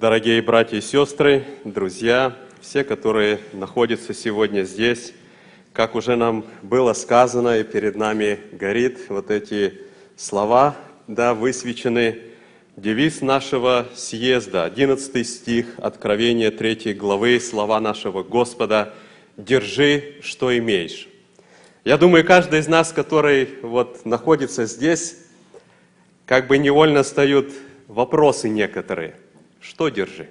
Дорогие братья и сестры, друзья, все, которые находятся сегодня здесь, как уже нам было сказано, и перед нами горит вот эти слова, да, высвечены, девиз нашего съезда, 11 стих, Откровения 3 главы, слова нашего Господа: «Держи, что имеешь». Я думаю, каждый из нас, который вот находится здесь, как бы невольно встают вопросы некоторые. Что держи?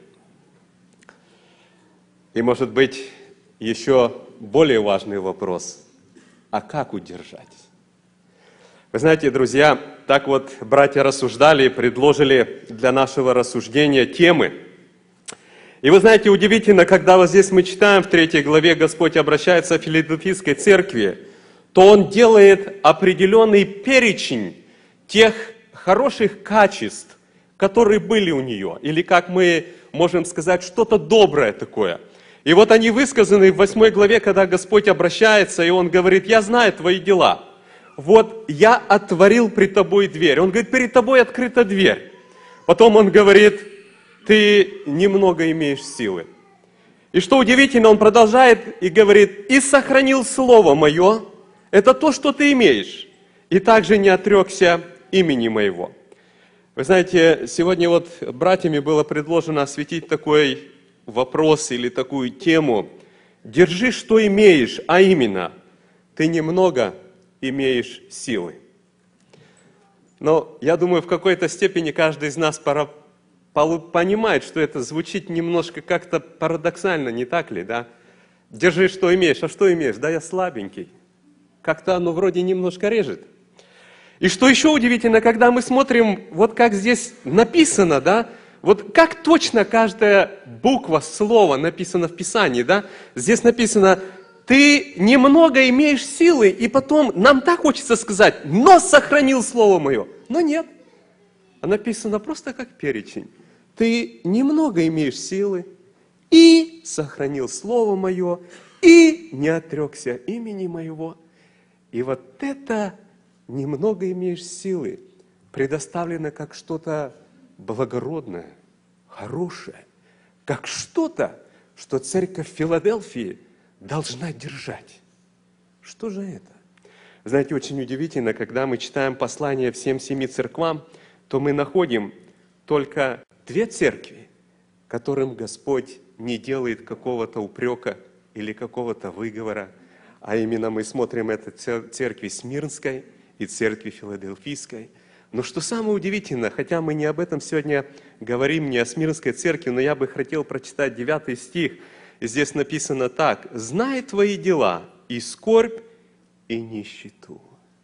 И, может быть, еще более важный вопрос. А как удержать? Вы знаете, друзья, так вот братья рассуждали и предложили для нашего рассуждения темы. И вы знаете, удивительно, когда вот здесь мы читаем в 3 главе, Господь обращается к Филадельфийской церкви, то Он делает определенный перечень тех хороших качеств, которые были у нее, или, как мы можем сказать, что-то доброе такое. И вот они высказаны в 8 главе, когда Господь обращается, и Он говорит: «Я знаю твои дела. Вот я отворил пред тобой дверь». Он говорит: «Перед тобой открыта дверь». Потом Он говорит: «Ты немного имеешь силы». И что удивительно, Он продолжает и говорит: «И сохранил слово мое». Это то, что ты имеешь. «И также не отрекся имени моего». Вы знаете, сегодня вот братьями было предложено осветить такой вопрос или такую тему. Держи, что имеешь, а именно, ты немного имеешь силы. Но я думаю, в какой-то степени каждый из нас понимает, что это звучит немножко как-то парадоксально, не так ли, да? Держи, что имеешь. А что имеешь? Да я слабенький. Как-то оно вроде немножко режет. И что еще удивительно, когда мы смотрим, вот как здесь написано, да, вот как точно каждая буква, слово написано в Писании, да, здесь написано: ты немного имеешь силы, и потом нам так хочется сказать: но сохранил слово мое. Но нет, а написано просто как перечень. Ты немного имеешь силы, и сохранил слово мое, и не отрекся имени моего. И вот это немного имеешь силы, предоставлено как что-то благородное, хорошее, как что-то, что церковь Филадельфии должна держать. Что же это? Знаете, очень удивительно, когда мы читаем послание всем 7 церквам, то мы находим только 2 церкви, которым Господь не делает какого-то упрека или какого-то выговора, а именно мы смотрим это церкви Смирнской и церкви Филадельфийской. Но что самое удивительное, хотя мы не об этом сегодня говорим, не о Смирнской церкви, но я бы хотел прочитать 9 стих. И здесь написано так: «Знай твои дела, и скорбь, и нищету».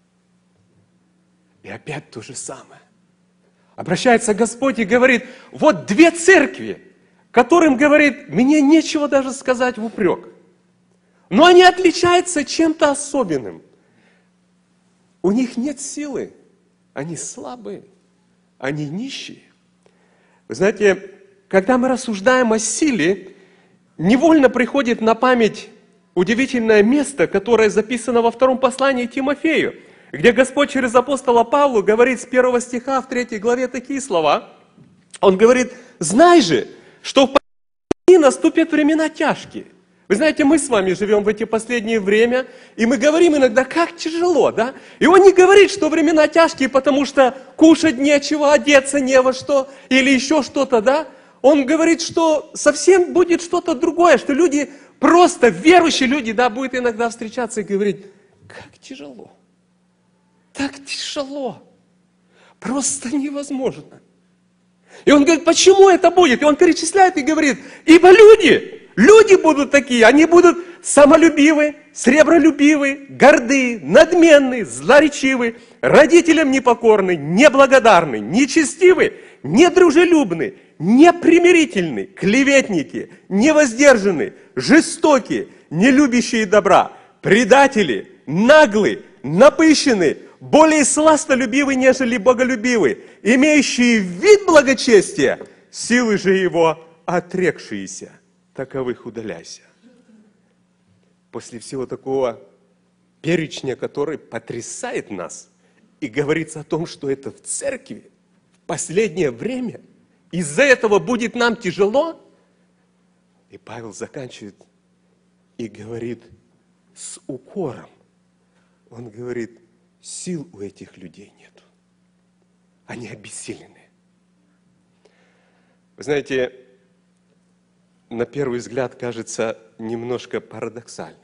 И опять то же самое. Обращается Господь и говорит: вот 2 церкви, которым говорит: мне нечего даже сказать в упрек. Но они отличаются чем-то особенным. У них нет силы, они слабые, они нищие. Вы знаете, когда мы рассуждаем о силе, невольно приходит на память удивительное место, которое записано во 2 послании Тимофею, где Господь через апостола Павла говорит с 1 стиха в 3 главе такие слова. Он говорит: «Знай же, что в последние дни наступят времена тяжкие». Вы знаете, мы с вами живем в эти последние время, и мы говорим иногда, как тяжело, да? И Он не говорит, что времена тяжкие, потому что кушать нечего, одеться не во что, или еще что-то, да? Он говорит, что совсем будет что-то другое, что люди, просто верующие люди, да, будут иногда встречаться и говорить: как тяжело, так тяжело, просто невозможно. И Он говорит: почему это будет? И Он перечисляет и говорит: ибо люди будут такие, они будут самолюбивы, сребролюбивы, горды, надменны, злоречивы, родителям непокорны, неблагодарны, нечестивы, недружелюбны, непримирительны, клеветники, невоздержаны, жестокие, не любящие добра, предатели, наглы, напыщены, более сластолюбивы, нежели боголюбивы, имеющие вид благочестия, силы же его отрекшиеся. Таковых удаляйся. После всего такого перечня, который потрясает нас, и говорится о том, что это в церкви в последнее время из-за этого будет нам тяжело? И Павел заканчивает и говорит с укором. Он говорит, сил у этих людей нет. Они обессилены. Вы знаете, на первый взгляд кажется немножко парадоксально.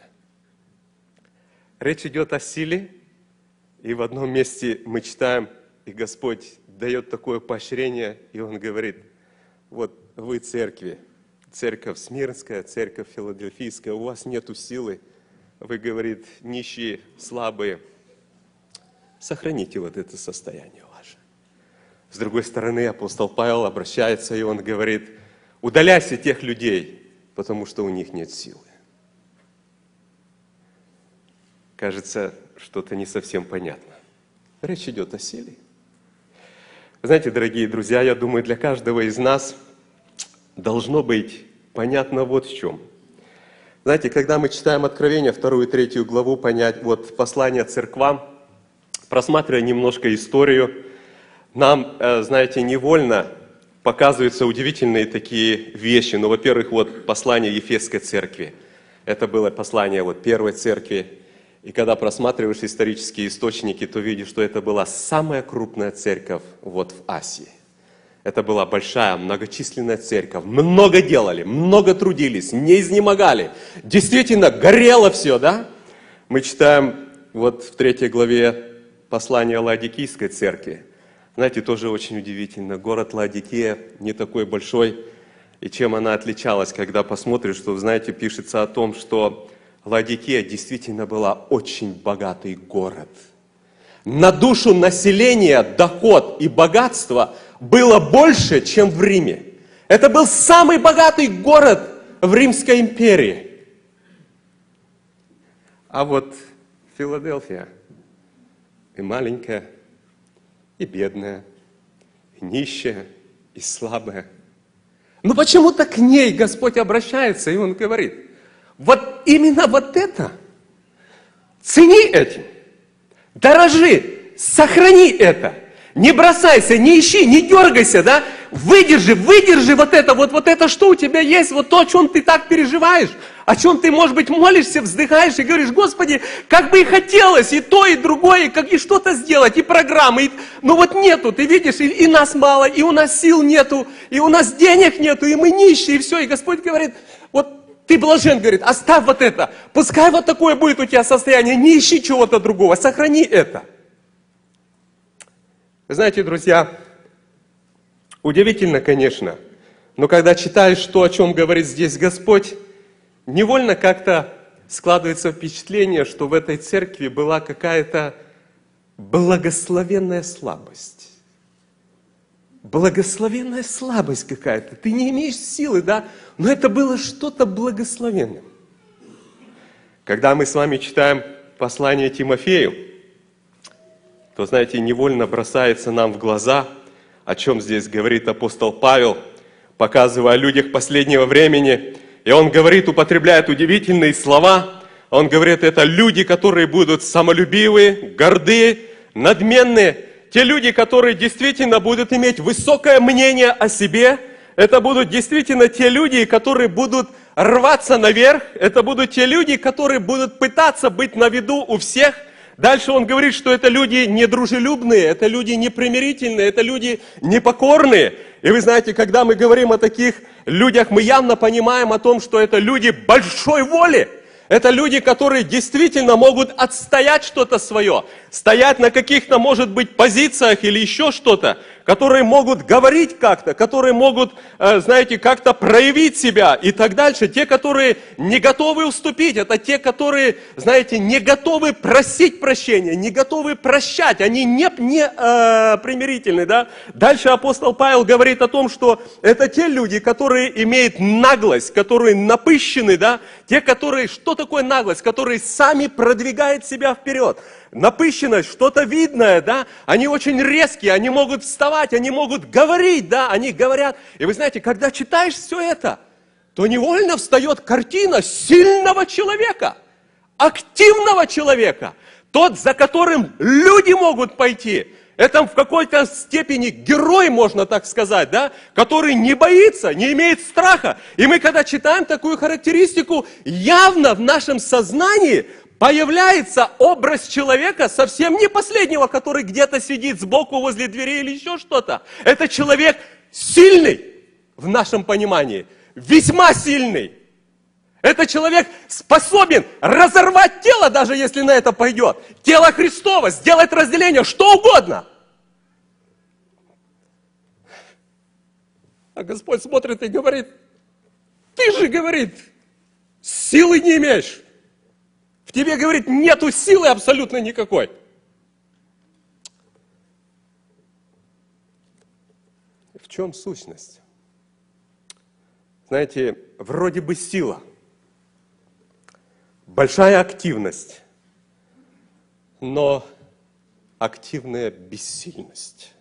Речь идет о силе, и в одном месте мы читаем, и Господь дает такое поощрение, и Он говорит, вот вы церкви, церковь Смирнская, церковь Филадельфийская, у вас нету силы, вы, говорит, нищие, слабые, сохраните вот это состояние ваше. С другой стороны, апостол Павел обращается, и он говорит, удаляйся тех людей, потому что у них нет силы. Кажется, что-то не совсем понятно. Речь идет о силе. Знаете, дорогие друзья, я думаю, для каждого из нас должно быть понятно вот в чем. Знаете, когда мы читаем Откровение, 2 и 3 главу, понять, вот послание церквам, просматривая немножко историю, нам, знаете, невольно показываются удивительные такие вещи. Ну, во-первых, вот послание Ефесской церкви. Это было послание вот первой церкви. И когда просматриваешь исторические источники, то видишь, что это была самая крупная церковь вот в Асии. Это была большая, многочисленная церковь. Много делали, много трудились, не изнемогали. Действительно, горело все, да? Мы читаем вот в 3 главе послания Лаодикийской церкви. Знаете, тоже очень удивительно. Город Лаодикея не такой большой. И чем она отличалась, когда посмотришь, что, знаете, пишется о том, что Лаодикея действительно была очень богатый город. На душу населения доход и богатство было больше, чем в Риме. Это был самый богатый город в Римской империи. А вот Филадельфия и маленькая, и бедная, и нищая, и слабая. Но почему-то к ней Господь обращается, и Он говорит, вот именно вот это, цени этим, дорожи, сохрани это, не бросайся, не ищи, не дергайся, да, выдержи вот это, что у тебя есть, вот то, о чем ты так переживаешь, о чем ты, может быть, молишься, вздыхаешь и говоришь, Господи, как бы и хотелось и то, и другое, и что-то сделать, и программы, но вот нету, ты видишь, и нас мало, и у нас сил нету, и у нас денег нету, и мы нищие, и все, и Господь говорит, вот ты блажен, говорит, оставь вот это, пускай вот такое будет у тебя состояние, не ищи чего-то другого, сохрани это. Вы знаете, друзья, удивительно, конечно, но когда читаешь то, о чем говорит здесь Господь, невольно как-то складывается впечатление, что в этой церкви была какая-то благословенная слабость. Благословенная слабость какая-то. Ты не имеешь силы, да? Но это было что-то благословенным. Когда мы с вами читаем послание Тимофею, то, знаете, невольно бросается нам в глаза, о чем здесь говорит апостол Павел, показывая о людях последнего времени. И он говорит, употребляет удивительные слова. Он говорит, это люди, которые будут самолюбивые, гордые, надменные. Те люди, которые действительно будут иметь высокое мнение о себе. Это будут действительно те люди, которые будут рваться наверх. Это будут те люди, которые будут пытаться быть на виду у всех. Дальше он говорит, что это люди недружелюбные, это люди непримирительные, это люди непокорные. И вы знаете, когда мы говорим о таких людях, мы явно понимаем о том, что это люди большой воли. Это люди, которые действительно могут отстоять что-то свое, стоять на каких-то, может быть, позициях или еще что-то, которые могут говорить как-то, которые могут, знаете, как-то проявить себя и так дальше. Те, которые не готовы уступить, это те, которые, знаете, не готовы просить прощения, не готовы прощать, они не примирительны, да. Дальше апостол Павел говорит о том, что это те люди, которые имеют наглость, которые напыщены, да, те, которые, что такое наглость, которые сами продвигают себя вперед. Напыщенность, что-то видное, да, они очень резкие, они могут вставать, они могут говорить, да, они говорят. И вы знаете, когда читаешь все это, то невольно встает картина сильного человека, активного человека, тот, за которым люди могут пойти, Это в какой-то степени герой, можно так сказать, да? Который не боится, не имеет страха. И мы, когда читаем такую характеристику, явно в нашем сознании появляется образ человека, совсем не последнего, который где-то сидит сбоку возле двери или еще что-то. Это человек сильный в нашем понимании, весьма сильный. Это человек способен разорвать тело, даже если на это пойдет. Тело Христово, сделать разделение, что угодно. А Господь смотрит и говорит, ты же, говорит, силы не имеешь. В тебе, говорит, нету силы абсолютно никакой. В чем сущность? Знаете, вроде бы сила. Большая активность, но активная бессильность.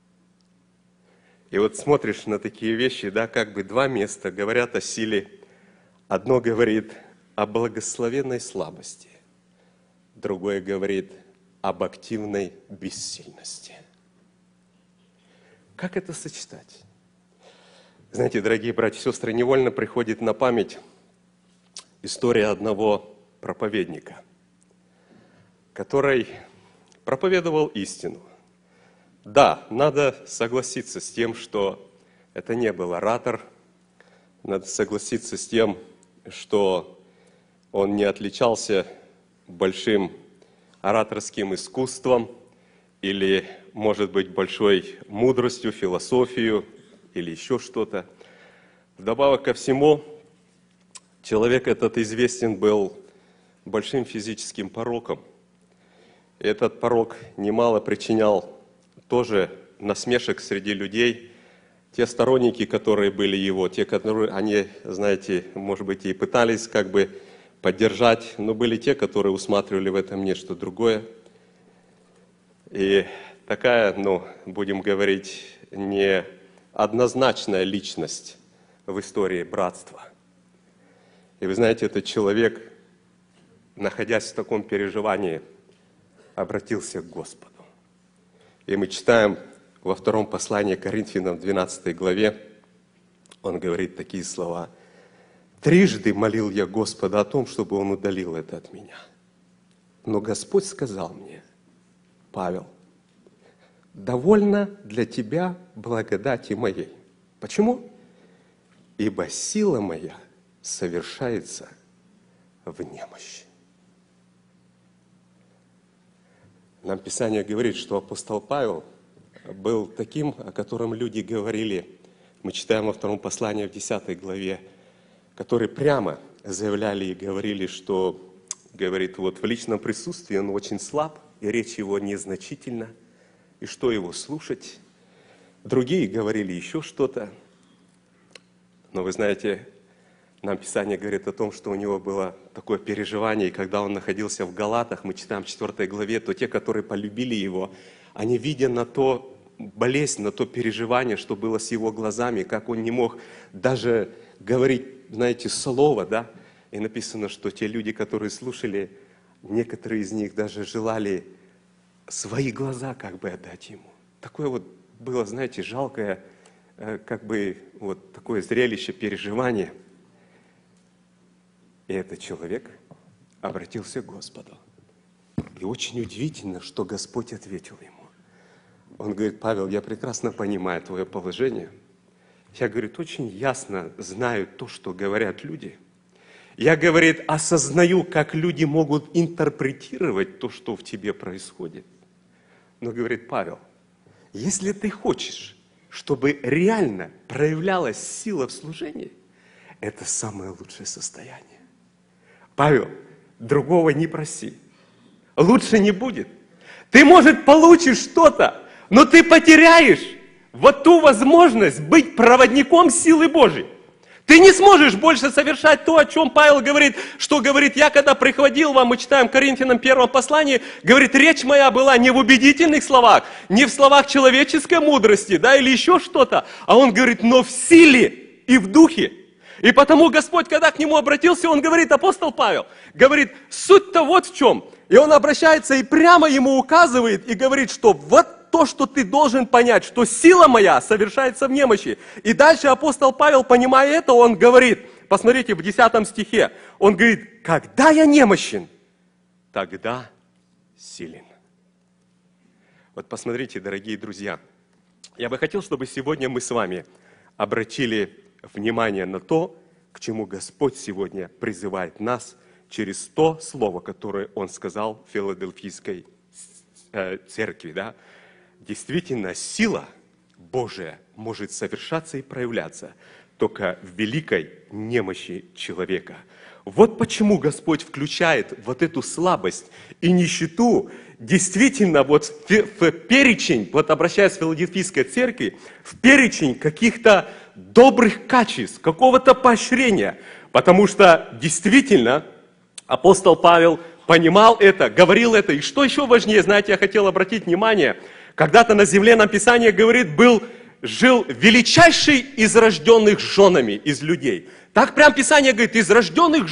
И вот смотришь на такие вещи, да, как бы два места говорят о силе. Одно говорит о благословенной слабости, другое говорит об активной бессильности. Как это сочетать? Знаете, дорогие братья и сестры, невольно приходит на память история одного проповедника, который проповедовал истину. Да, надо согласиться с тем, что это не был оратор, надо согласиться с тем, что он не отличался большим ораторским искусством или, может быть, большой мудростью, философией или еще что-то. Вдобавок ко всему, человек этот известен был большим физическим пороком. И этот порок немало причинял тоже насмешек среди людей. Те сторонники, которые были его, те, которые, они, знаете, может быть, и пытались как бы поддержать, но были те, которые усматривали в этом нечто другое. И такая, будем говорить, неоднозначная личность в истории братства. И вы знаете, этот человек, находясь в таком переживании, обратился к Господу. И мы читаем во втором послании к Коринфянам, 12 главе, он говорит такие слова. «Трижды молил я Господа о том, чтобы Он удалил это от меня. Но Господь сказал мне, Павел, довольно для тебя благодати моей». Почему? «Ибо сила моя совершается в немощи». Нам Писание говорит, что апостол Павел был таким, о котором люди говорили, мы читаем во втором послании в 10 главе, которые прямо заявляли и говорили, что, говорит, вот в личном присутствии он очень слаб, и речь его незначительна, и что его слушать. Другие говорили еще что-то. Но вы знаете, нам Писание говорит о том, что у него было такое переживание, и когда он находился в Галатах, мы читаем в 4 главе, то те, которые полюбили его, они, видя на то болезнь, на то переживание, что было с его глазами, как он не мог даже говорить, знаете, слово, да, и написано, что те люди, которые слушали, некоторые из них даже желали свои глаза как бы отдать ему. Такое вот было, знаете, жалкое, как бы вот такое зрелище, переживание. И этот человек обратился к Господу. И очень удивительно, что Господь ответил ему. Он говорит, Павел, я прекрасно понимаю твое положение. Я, говорит, очень ясно знаю то, что говорят люди. Я, говорит, осознаю, как люди могут интерпретировать то, что в тебе происходит. Но, говорит, Павел, если ты хочешь, чтобы реально проявлялась сила в служении, это самое лучшее состояние. Павел, другого не проси. Лучше не будет. Ты, может, получишь что-то, но ты потеряешь вот ту возможность быть проводником силы Божьей. Ты не сможешь больше совершать то, о чем Павел говорит, что говорит, я когда приходил вам, мы читаем Коринфянам 1 послании, говорит, речь моя была не в убедительных словах, не в словах человеческой мудрости, да, или еще что-то, а он говорит, но в силе и в духе. И потому Господь, когда к нему обратился, он говорит, апостол Павел, говорит, суть-то вот в чем. И он обращается и прямо ему указывает и говорит, что вот то, что ты должен понять, что сила моя совершается в немощи. И дальше апостол Павел, понимая это, он говорит, посмотрите, в 10 стихе, он говорит, когда я немощен, тогда силен. Вот посмотрите, дорогие друзья, я бы хотел, чтобы сегодня мы с вами обратили внимание на то, к чему Господь сегодня призывает нас через то слово, которое Он сказал в Филадельфийской церкви. Да? Действительно, сила Божия может совершаться и проявляться только в великой немощи человека. Вот почему Господь включает вот эту слабость и нищету действительно вот в перечень, вот обращаясь к Филадельфийской церкви, в перечень каких-то добрых качеств, какого-то поощрения. Потому что действительно апостол Павел понимал это, говорил это. И что еще важнее, знаете, я хотел обратить внимание, когда-то на земле нам Писание говорит, жил величайший из рожденных женами из людей. Так прям Писание говорит, из рожденных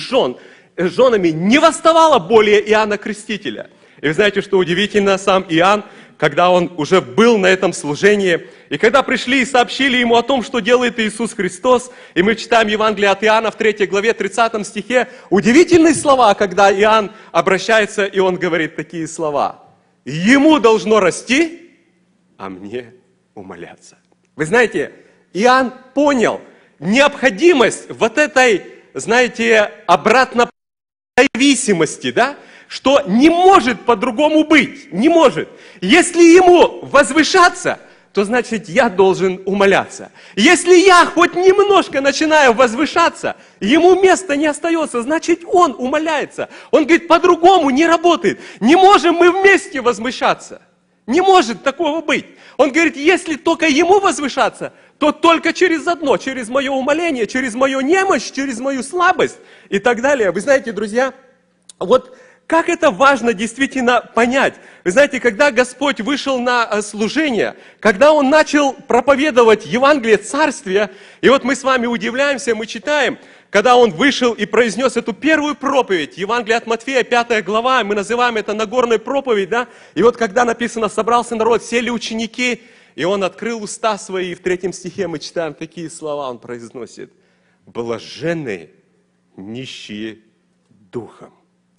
женами не восставало более Иоанна Крестителя. И вы знаете, что удивительно, сам Иоанн, когда он уже был на этом служении, и когда пришли и сообщили ему о том, что делает Иисус Христос, и мы читаем Евангелие от Иоанна в 3 главе 30 стихе, удивительные слова, когда Иоанн обращается, и он говорит такие слова. Ему должно расти, а мне умаляться. Вы знаете, Иоанн понял необходимость вот этой, знаете, обратно зависимости, да? Что не может по-другому быть, не может. Если ему возвышаться, то значит я должен умаляться. Если я хоть немножко начинаю возвышаться, ему места не остается, значит он умаляется. Он говорит, по-другому не работает. Не можем мы вместе возвышаться. Не может такого быть. Он говорит, если только ему возвышаться, то только через одно, через мое умаление, через мою немощь, через мою слабость и так далее. Вы знаете, друзья, вот как это важно действительно понять. Вы знаете, когда Господь вышел на служение, когда Он начал проповедовать Евангелие Царствия, и вот мы с вами удивляемся, мы читаем, когда Он вышел и произнес эту первую проповедь, Евангелие от Матфея, 5 глава, мы называем это Нагорной проповедь, да? И вот когда написано, собрался народ, сели ученики, и Он открыл уста свои, и в 3 стихе мы читаем такие слова, Он произносит, «Блаженны нищие духом,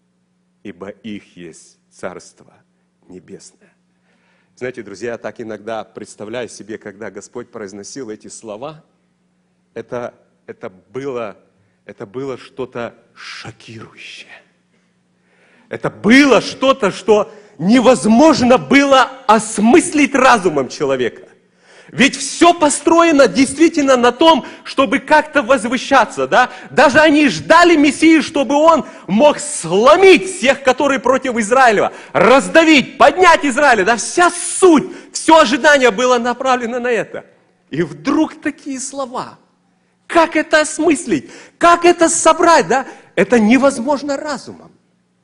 ибо их есть Царство Небесное». Знаете, друзья, я так иногда представляю себе, когда Господь произносил эти слова, это было что-то шокирующее. Это было что-то, что невозможно было осмыслить разумом человека. Ведь все построено действительно на том, чтобы как-то возвышаться, да? Даже они ждали Мессии, чтобы он мог сломить всех, которые против Израиля, раздавить, поднять Израиля, да? Вся суть, все ожидание было направлено на это. И вдруг такие слова. Как это осмыслить? Как это собрать, да? Это невозможно разумом.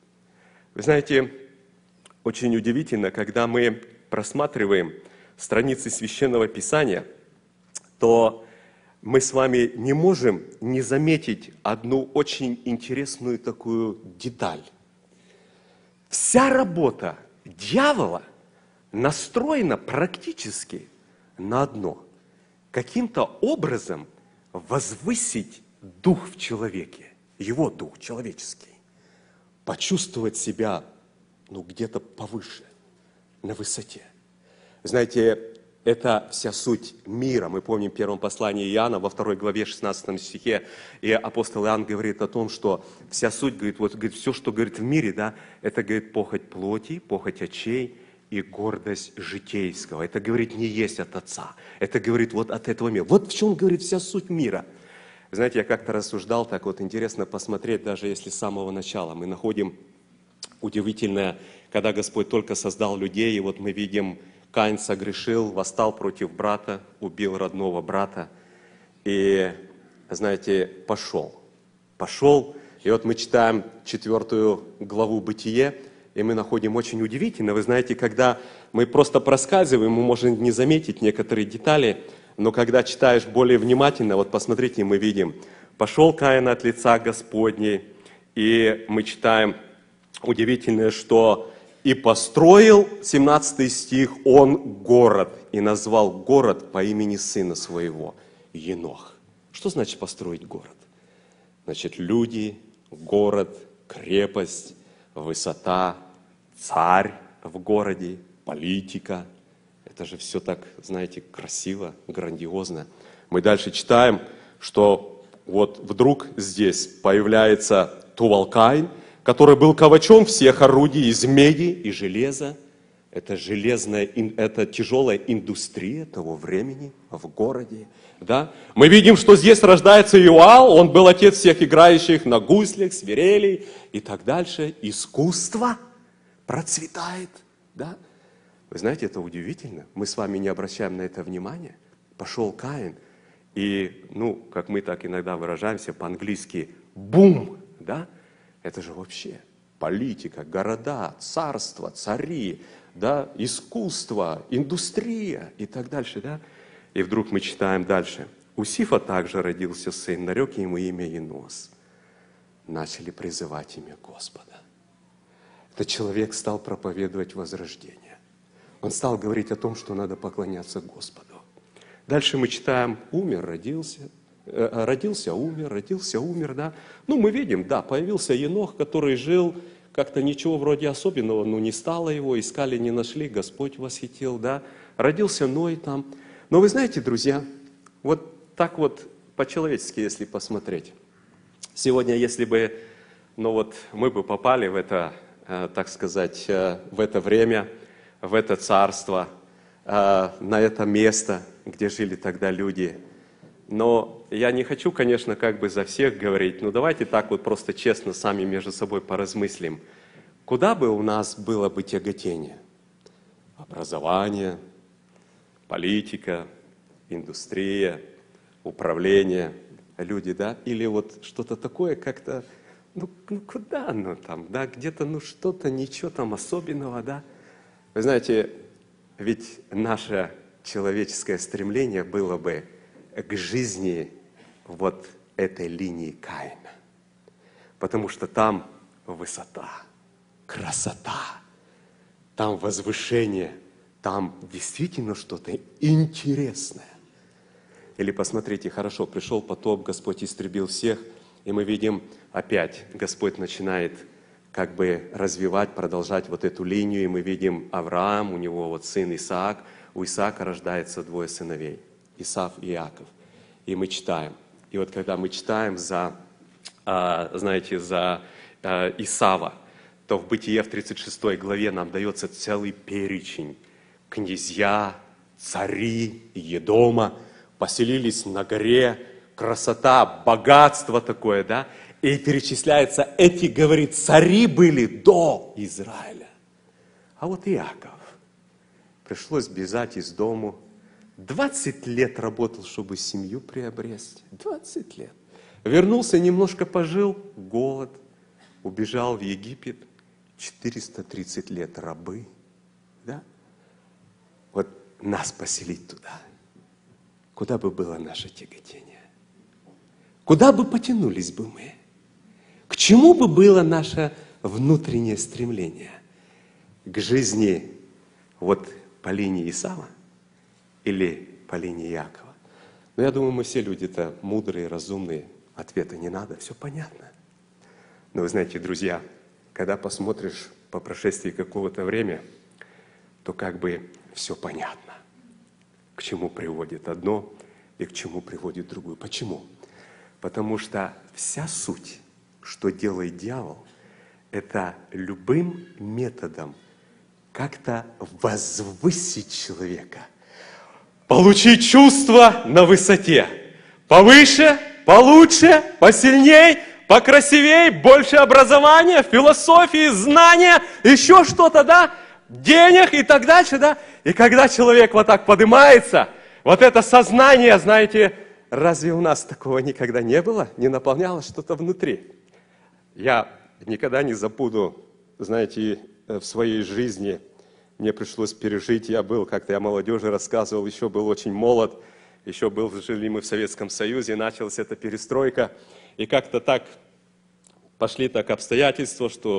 Вы знаете, очень удивительно, когда мы просматриваем страницы Священного Писания, то мы с вами не можем не заметить одну очень интересную такую деталь. Вся работа дьявола настроена практически на одно. Каким-то образом возвысить дух в человеке, его дух человеческий, почувствовать себя где-то повыше, на высоте. Знаете, это вся суть мира. Мы помним в первом послании Иоанна, во 2 главе 16 стихе, и апостол Иоанн говорит о том, что вся суть, говорит, все, что говорит в мире, да, это, говорит, похоть плоти, похоть очей и гордость житейского. Это, говорит, не есть от Отца. Это, говорит, вот от этого мира. Вот в чем, говорит, вся суть мира. Знаете, я как-то рассуждал, так вот интересно посмотреть, даже если с самого начала мы находим удивительное, когда Господь только создал людей, и вот мы видим, Каин согрешил, восстал против брата, убил родного брата и, знаете, пошел. И вот мы читаем 4 главу Бытие, и мы находим очень удивительно. Вы знаете, когда мы просто проскальзываем, мы можем не заметить некоторые детали, но когда читаешь более внимательно, вот посмотрите, мы видим, пошел Каин от лица Господней, и мы читаем удивительное, что «и построил», 17 стих, «он город, и назвал город по имени сына своего, Енох». Что значит построить город? Значит, люди, город, крепость, высота, царь в городе, политика. Это же все так, знаете, красиво, грандиозно. Мы дальше читаем, что вот вдруг здесь появляется Тувал-Каин, который был ковачом всех орудий из меди и железа. Это это тяжелая индустрия того времени в городе. Да? Мы видим, что здесь рождается Иоал, он был отец всех играющих на гуслях, свирелей и так дальше. Искусство процветает. Да? Вы знаете, это удивительно. Мы с вами не обращаем на это внимания. Пошел Каин, и, как мы так иногда выражаемся по-английски, бум, да? Это же вообще политика, города, царства, цари, да? Искусство, индустрия и так дальше, да? И вдруг мы читаем дальше. У Сифа также родился сын, нарек ему имя Енос. Начали призывать имя Господа. Этот человек стал проповедовать возрождение. Он стал говорить о том, что надо поклоняться Господу. Дальше мы читаем, умер, родился, умер, родился, умер, да. Мы видим, да, появился Енох, который жил, как-то ничего вроде особенного, не стало его, искали, не нашли, Господь восхитил, да. Родился Ной там. Но вы знаете, друзья, вот так вот по-человечески, если посмотреть, сегодня, если бы, мы бы попали в это, так сказать, в это время, в это царство, на это место, где жили тогда люди. Но я не хочу, конечно, как бы за всех говорить, но давайте так вот просто честно сами между собой поразмыслим. Куда бы у нас было бы тяготение? Образование, политика, индустрия, управление, люди, да? Или вот что-то такое как-то, куда оно там, да? Где-то, что-то, ничего там особенного, да? Вы знаете, ведь наше человеческое стремление было бы к жизни вот этой линии Каина. Потому что там высота, красота, там возвышение, там действительно что-то интересное. Или посмотрите, хорошо, пришел потоп, Господь истребил всех, и мы видим опять, Господь начинает как бы развивать, продолжать вот эту линию, и мы видим Авраам, у него вот сын Исаак, у Исаака рождается 2 сыновей, Исав и Иаков. И мы читаем. И вот когда мы читаем за Исава, то в Бытие в 36 главе нам дается целый перечень. Князья, цари Едома поселились на горе, красота, богатство такое, да? И перечисляется, эти, говорит, цари были до Израиля. А вот Иаков, пришлось бежать из дому, 20 лет работал, чтобы семью приобрести, 20 лет. Вернулся, немножко пожил, голод, убежал в Египет, 430 лет рабы, да? Вот нас поселить туда, куда бы было наше тяготение? Куда бы потянулись бы мы? К чему бы было наше внутреннее стремление? К жизни вот по линии Исава или по линии Иакова? Но я думаю, мы все люди-то мудрые, разумные. Ответа не надо, все понятно. Но вы знаете, друзья, когда посмотришь по прошествии какого-то времени, то как бы все понятно. К чему приводит одно и к чему приводит другое. Почему? Потому что вся суть, что делает дьявол, это любым методом как-то возвысить человека, получить чувство на высоте, повыше, получше, посильней, покрасивей, больше образования, философии, знания, еще что-то, да, денег и так дальше, да. И когда человек вот так поднимается, вот это сознание, знаете, разве у нас такого никогда не было? Не наполнялось что-то внутри? Я никогда не забуду, знаете, в своей жизни мне пришлось пережить, я молодежи рассказывал, еще был очень молод, жили мы в Советском Союзе, началась эта перестройка, и как-то так пошли так обстоятельства, что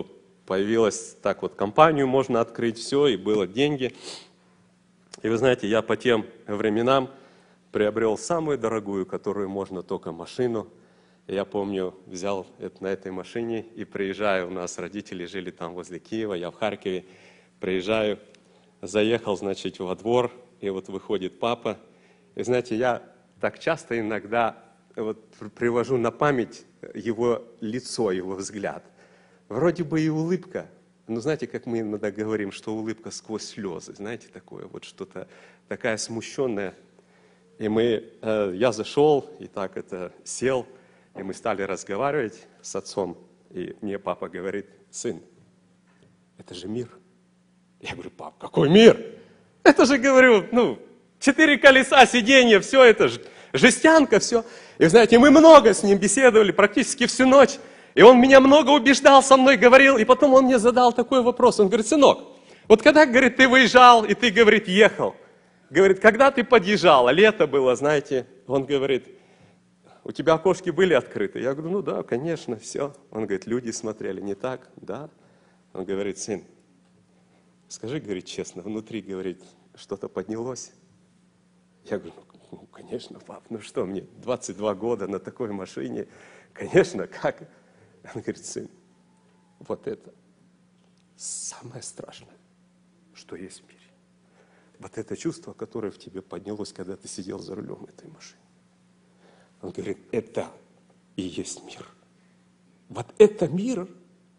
появилась так вот, компанию можно открыть, все, и было деньги. И вы знаете, я по тем временам приобрел самую дорогую, которую можно, только машину. И я помню, взял на этой машине и приезжаю, у нас родители жили там возле Киева, я в Харькове, приезжаю, заехал, значит, во двор, и вот выходит папа. И знаете, я так часто иногда вот привожу на память его лицо, его взгляд. Вроде бы и улыбка, но знаете, как мы иногда говорим, что улыбка сквозь слезы, знаете, такое вот что-то, такая смущенная. И я зашел и так сел, и мы стали разговаривать с отцом. И мне папа говорит: сын, это же мир. Я говорю: пап, какой мир? Это же, говорю, 4 колеса, сиденья, все это же, жестянка, все. И знаете, мы много с ним беседовали, практически всю ночь. И он меня много убеждал, со мной говорил. И потом он мне задал такой вопрос. Он говорит: сынок, вот когда, говорит, ты выезжал, и ты, говорит, ехал, говорит, когда ты подъезжал, а лето было, знаете, он говорит: у тебя окошки были открыты? Я говорю: ну да, конечно, все. Он говорит: люди смотрели, не так? Да. Он говорит: сын, скажи, говорит, честно, внутри, говорит, что-то поднялось? Я говорю: ну, конечно, пап, ну что, мне 22 года на такой машине, конечно, как? Он говорит: сын, вот это самое страшное, что есть в мире. Вот это чувство, которое в тебе поднялось, когда ты сидел за рулем этой машины. Он говорит: это и есть мир. Вот это мир.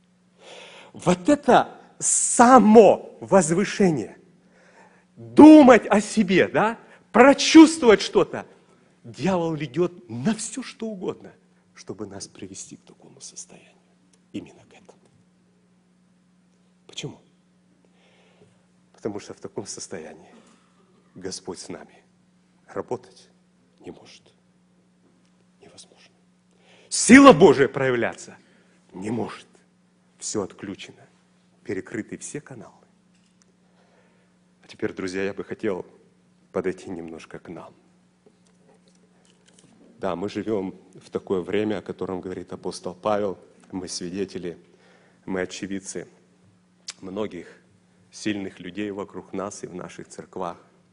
Вот это само возвышение. Думать о себе, да? Прочувствовать что-то. Дьявол ведет на все, что угодно, чтобы нас привести к такому состоянию. Именно к этому. Почему? Потому что в таком состоянии Господь с нами работать не может. Невозможно. Сила Божия проявляться не может. Все отключено. Перекрыты все каналы. А теперь, друзья, я бы хотел подойти немножко к нам. Да, мы живем в такое время, о котором говорит апостол Павел. Мы свидетели, мы очевидцы многих сильных людей вокруг нас и в наших церквах.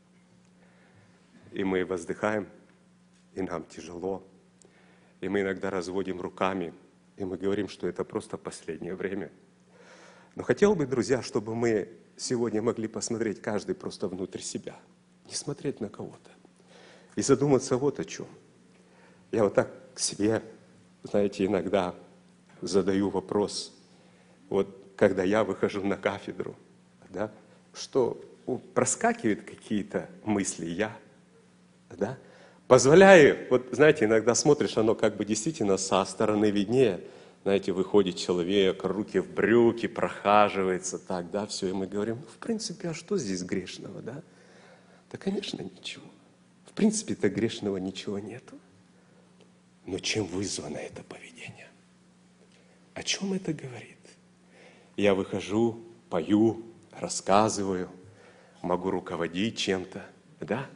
И мы воздыхаем, и нам тяжело. И мы иногда разводим руками, и мы говорим, что это просто последнее время. Но хотел бы, друзья, чтобы мы сегодня могли посмотреть каждый просто внутрь себя. Не смотреть на кого-то. И задуматься вот о чем. Я вот так к себе, знаете, иногда задаю вопрос. Вот когда я выхожу на кафедру, да, что проскакивают какие-то мысли, да, позволяю, вот знаете, иногда смотришь, оно как бы действительно со стороны виднее, знаете, выходит человек, руки в брюки, прохаживается, так, да, все, и мы говорим: в принципе, а что здесь грешного, да? Да, конечно, ничего. В принципе-то грешного ничего нету. Но чем вызвано это поведение? О чем это говорит? Я выхожу, пою, рассказываю, могу руководить чем-то, да?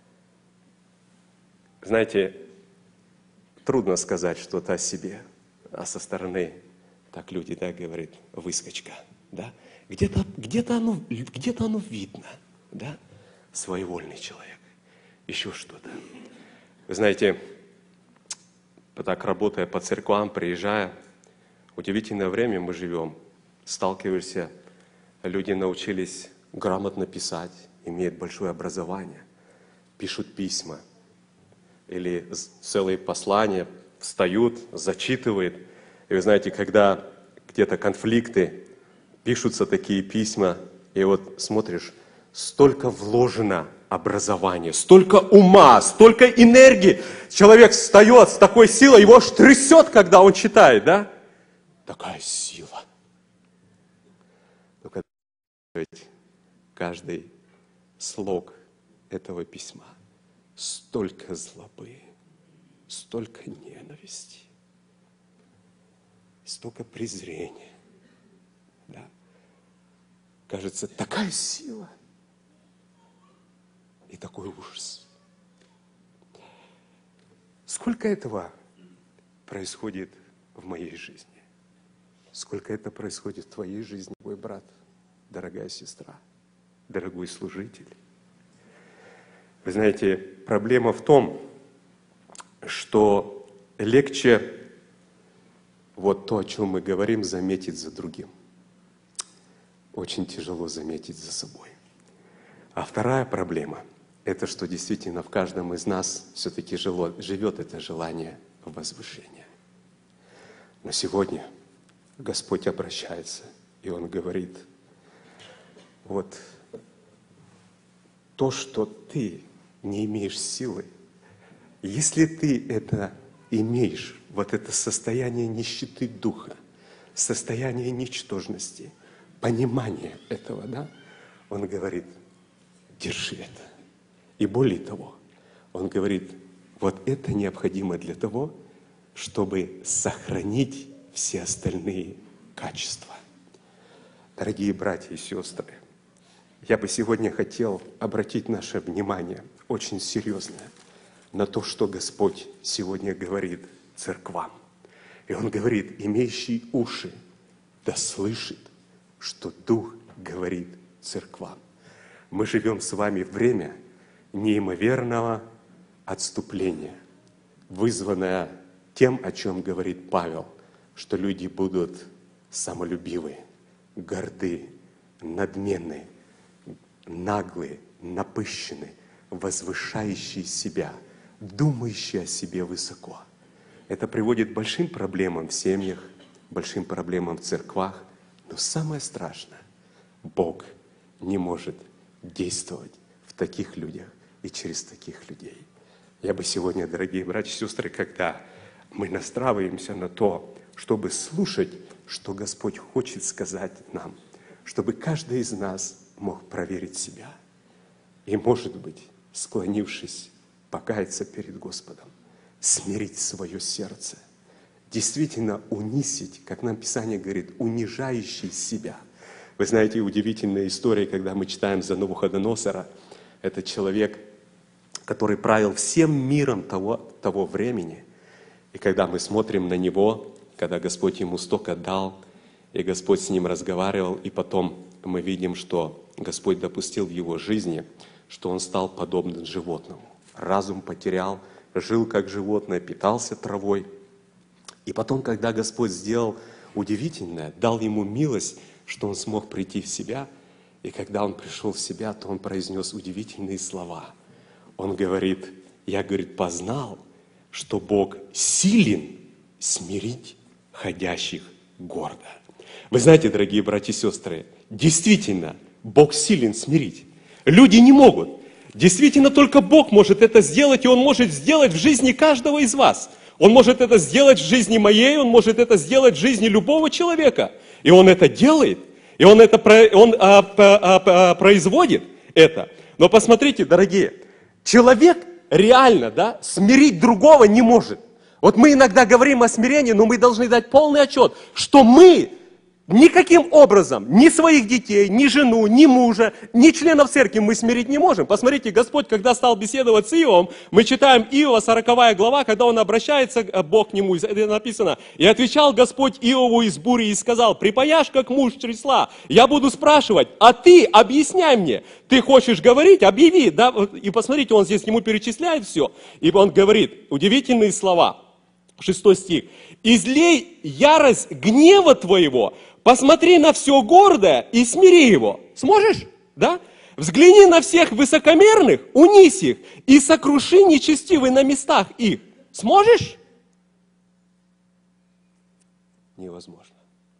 Знаете, трудно сказать что-то о себе, а со стороны так люди, да, говорят: выскочка, да? Где-то оно видно, да? Своевольный человек, еще что-то. Вы знаете, так работая по церквам, приезжая, удивительное время мы живем, сталкиваешься, люди научились грамотно писать, имеют большое образование, пишут письма или целые послания, встают, зачитывают. И вы знаете, когда где-то конфликты, пишутся такие письма, и вот смотришь, столько вложено образования, столько ума, столько энергии. Человек встает с такой силой, его аж трясет, когда он читает, да? Такая сила. Но когда каждый слог этого письма, столько злобы, столько ненависти, столько презрения. Да? Кажется, такая сила и такой ужас. Сколько этого происходит в моей жизни? сколько это происходит в твоей жизни, мой брат, дорогая сестра, дорогой служитель. Вы знаете, проблема в том, что легче вот то, о чем мы говорим, заметить за другим. Очень тяжело заметить за собой. А вторая проблема – это что действительно в каждом из нас все-таки живет это желание возвышения. Но сегодня Господь обращается, и Он говорит, вот то, что ты не имеешь силы, если ты это имеешь, вот это состояние нищеты духа, состояние ничтожности, понимание этого, да, Он говорит, держи это. И более того, Он говорит, вот это необходимо для того, чтобы сохранить все остальные качества. Дорогие братья и сестры, я бы сегодня хотел обратить наше внимание очень серьезно на то, что Господь сегодня говорит церквам. И Он говорит, имеющий уши, да слышит, что Дух говорит церквам. Мы живем с вами в время неимоверного отступления, вызванное тем, о чем говорит Павел, что люди будут самолюбивы, горды, надменны, наглые, напыщенны, возвышающие себя, думающие о себе высоко. Это приводит к большим проблемам в семьях, большим проблемам в церквах. Но самое страшное, Бог не может действовать в таких людях и через таких людей. Я бы сегодня, дорогие братья и сестры, когда мы настраиваемся на то, чтобы слушать, что Господь хочет сказать нам, чтобы каждый из нас мог проверить себя и, может быть, склонившись, покаяться перед Господом, смирить свое сердце, действительно унизить, как нам Писание говорит, унижающий себя. Вы знаете, удивительная история, когда мы читаем за Навуходоносора, это человек, который правил всем миром того времени. И когда мы смотрим на него, когда Господь ему столько дал, и Господь с ним разговаривал, и потом мы видим, что Господь допустил в его жизни, что он стал подобным животному. Разум потерял, жил как животное, питался травой. И потом, когда Господь сделал удивительное, дал ему милость, что он смог прийти в себя, и когда он пришел в себя, то он произнес удивительные слова. Он говорит, я, говорит, познал, что Бог силен смирить ходящих гордо. Вы знаете, дорогие братья и сестры, действительно, Бог силен смирить. Люди не могут. Действительно, только Бог может это сделать, и Он может сделать в жизни каждого из вас. Он может это сделать в жизни моей, Он может это сделать в жизни любого человека. И Он это делает, и Он производит это. Но посмотрите, дорогие, человек реально, да, смирить другого не может. Вот мы иногда говорим о смирении, но мы должны дать полный отчет, что мы никаким образом ни своих детей, ни жену, ни мужа, ни членов церкви мы смирить не можем. Посмотрите, Господь, когда стал беседовать с Иовом, мы читаем Иова, 40 глава, когда он обращается, Бог к нему, это написано, «И отвечал Господь Иову из бури и сказал, припаяшь, как муж чресла, я буду спрашивать, а ты объясняй мне, ты хочешь говорить, объяви». Да? И посмотрите, он здесь ему перечисляет все, и он говорит удивительные слова, 6 стих, «Излей ярость гнева твоего, посмотри на все гордое и смири его». Сможешь? Да? «Взгляни на всех высокомерных, унизь их, и сокруши нечестивые на местах их». Сможешь? Невозможно.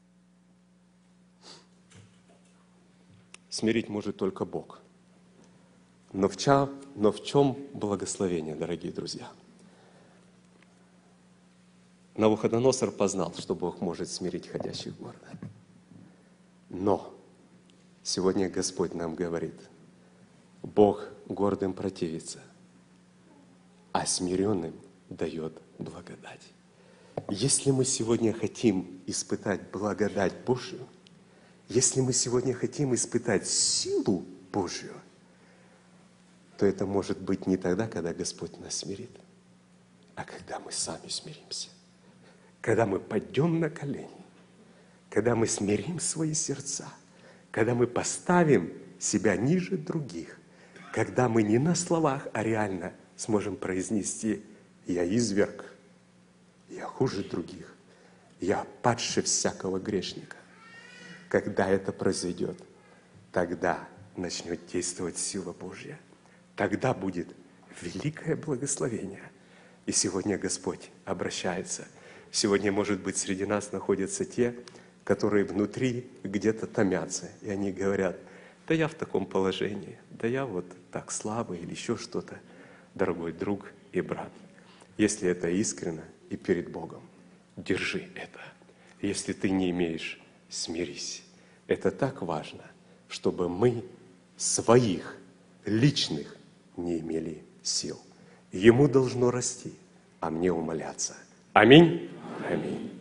Смирить может только Бог. Но в чем благословение, дорогие друзья? Навуходоносор познал, что Бог может смирить ходящих гордо. Но сегодня Господь нам говорит, Бог гордым противится, а смиренным дает благодать. Если мы сегодня хотим испытать благодать Божию, если мы сегодня хотим испытать силу Божью, то это может быть не тогда, когда Господь нас смирит, а когда мы сами смиримся. Когда мы пойдем на колени, когда мы смирим свои сердца, когда мы поставим себя ниже других, когда мы не на словах, а реально сможем произнести: «Я изверг, я хуже других, я падше всякого грешника». Когда это произойдет, тогда начнет действовать сила Божья. Тогда будет великое благословение. И сегодня Господь обращается. Сегодня, может быть, среди нас находятся те, которые внутри где-то томятся. И они говорят: да я в таком положении, да я вот так слабый или еще что-то. Дорогой друг и брат, если это искренно и перед Богом, держи это. Если ты не имеешь, смирись. Это так важно, чтобы мы своих личных не имели сил. Ему должно расти, а мне умоляться. Аминь. Аминь.